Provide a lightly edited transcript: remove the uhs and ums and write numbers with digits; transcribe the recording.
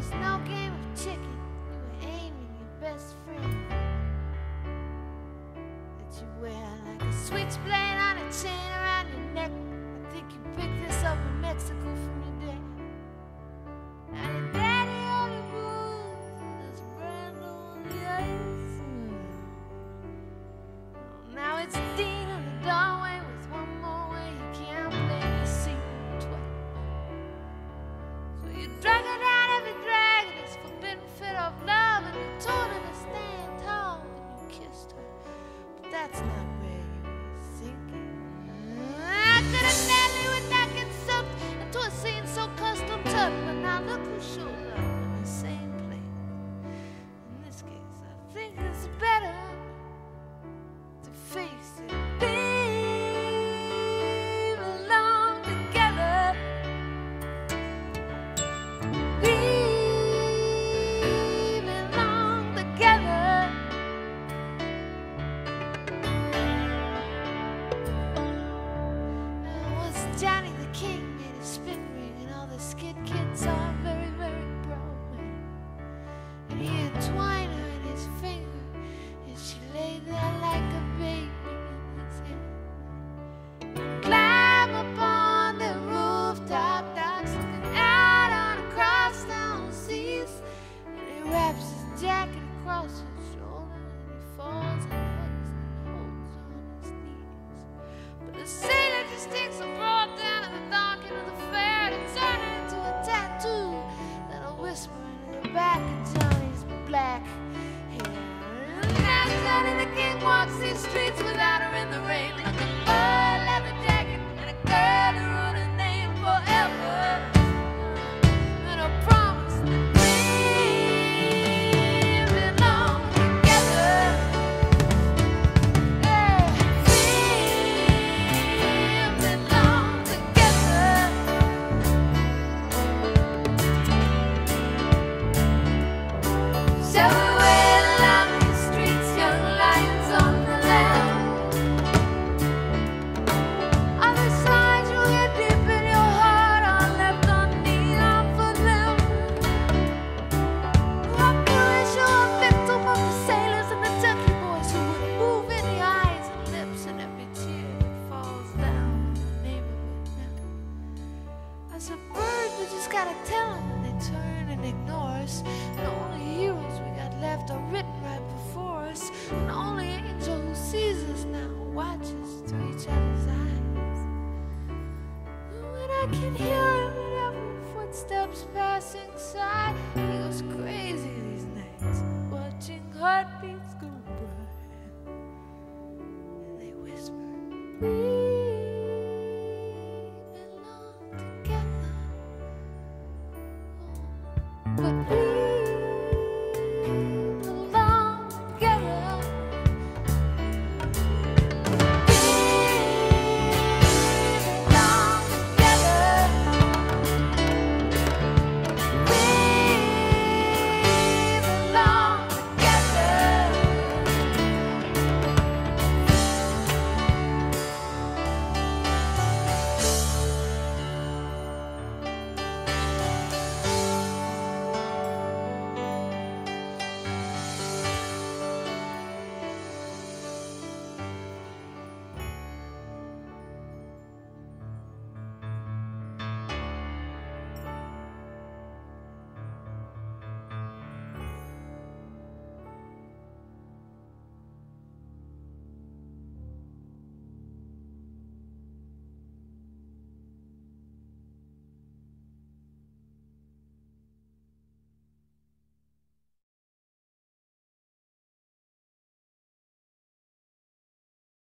was no game of chicken. You were aiming your best friend that you wear like a switchblade on a chain around your neck. I think you picked this up in Mexico from your dad. And your daddy only moved this Brando on the ice. Now it's Dean in the doorway with one more way he can't play the scene twice. So you drag her down every drag in this forbidden fit of love, and you told her to stand tall when you kissed her. But that's not where you were thinking. I could have Natalie Wood not get sucked into a scene so custom tucked, but now look who shows up in the same place. In this case, I think it's better to face it. We belong together. We belong together. Once Johnny the King made a spin ring, and all the skid kids are very, very proud. And he entwined her in his finger, and she lay there like a baby in his hand. Climb upon the rooftop, docks looking out on across down seas. And he wraps his jacket across his shoulder, and he falls and hugs and holds on his knees. But the sailor just takes a broad down in the dark into the fair to turn it into a tattoo that'll whisper into the back of Johnny's black hair. And now Johnny the King walks these streets without her in the rain, looking for a leather jacket and a girl who wrote her name forever, and a promise that we belong together. Yeah, we belong together. So we're along these streets, young lions on the land. Other sides you get deep in your heart, all left undone for them. Walk you wish you were a victim of the sailors and the turkey boys who would move in the eyes and lips, and every tear that falls down in the neighborhood now. As a bird, we just gotta tell them, and they turn and ignore us. The only heroes we got left are written right before us, and the only angel who sees us now watches through each other's eyes. When I can hear him at every footsteps passing by, he goes crazy these nights, watching heartbeats go by, and they whisper, we belong together. Oh, but we